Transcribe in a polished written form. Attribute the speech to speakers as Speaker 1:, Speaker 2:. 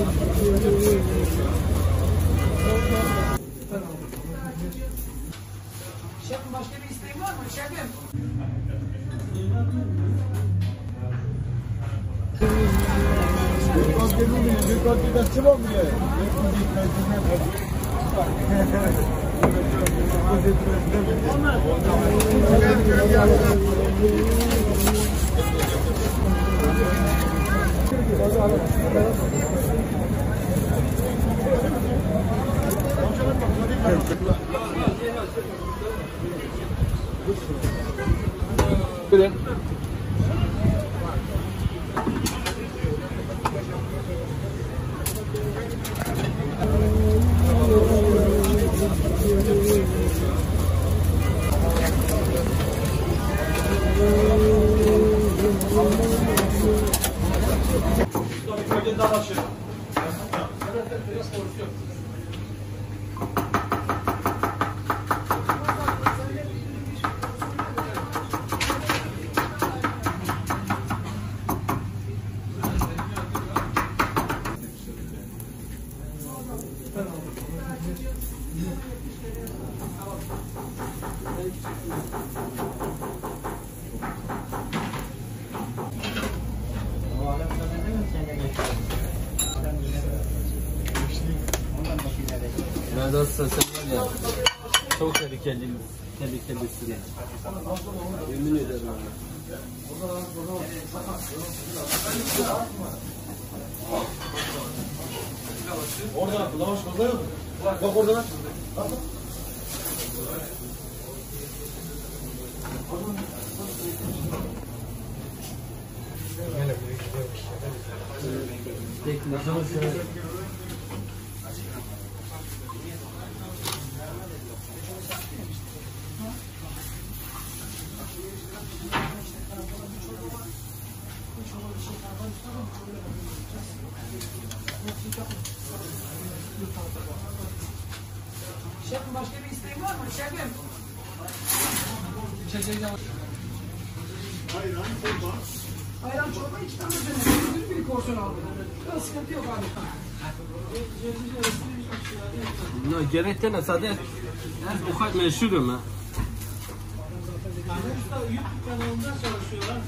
Speaker 1: Şefim başka bir isteğin var mı şefim?
Speaker 2: Buyurun. Neredeyse sen var ya, çok tehlikelisin yani. Yemin ederim yani.
Speaker 3: Orada, lavaş orada yok. Bak orada.
Speaker 1: Şefim başka bir isteğin var mı şefim?
Speaker 3: Ayran, çorba.
Speaker 1: Ayran çorba 2 tane denedim. Bir porsiyon aldım. Böyle sıkıntı yok abi.
Speaker 2: Ne gerekten ne sadece bu kadar meşhurum ha.
Speaker 1: YouTube kanalında çalışıyorlar.